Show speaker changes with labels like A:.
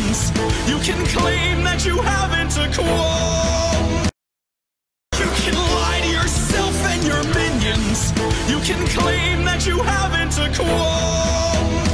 A: opinions. You can claim that you haven't a qualm. You can lie to yourself and your minions. You can claim that you haven't a qualm.